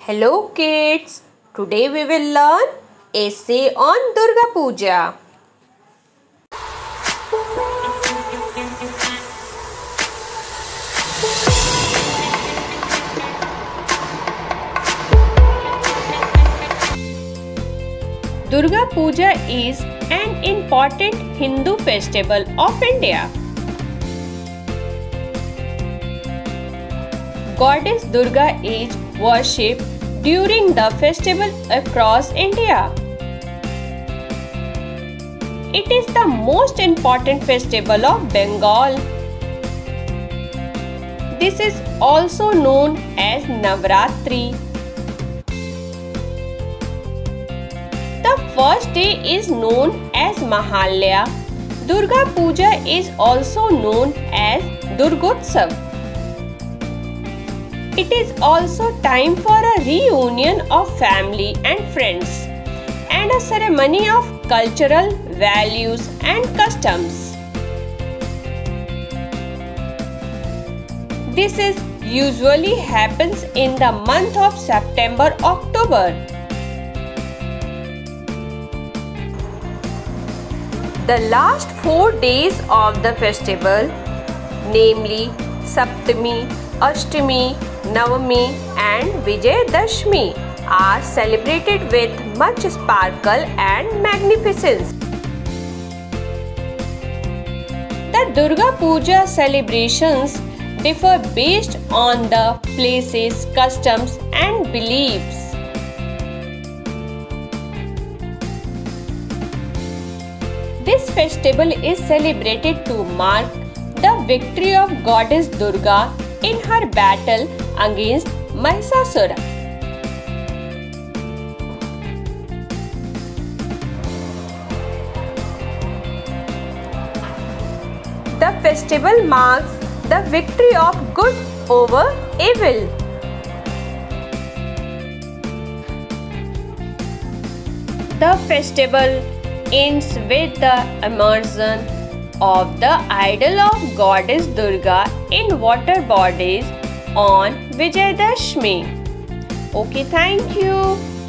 Hello kids, today we will learn essay on Durga Puja. Durga Puja is an important Hindu festival of India. Goddess Durga is worshipped during the festival across India. It is the most important festival of Bengal. This is also known as Navratri. The first day is known as Mahalya. Durga Puja is also known as Durgotsav. It is also time for a reunion of family and friends and a ceremony of cultural values and customs. This is usually happens in the month of September-October. The last 4 days of the festival, namely Saptami, Ashtami, Navami and Vijayadashmi, are celebrated with much sparkle and magnificence. The Durga Puja celebrations differ based on the places, customs and beliefs. This festival is celebrated to mark the victory of Goddess Durga in her battle against Mahishasura. The festival marks the victory of good over evil. The festival ends with the immersion of the idol of Goddess Durga in water bodies on Vijayadashmi. Okay, thank you.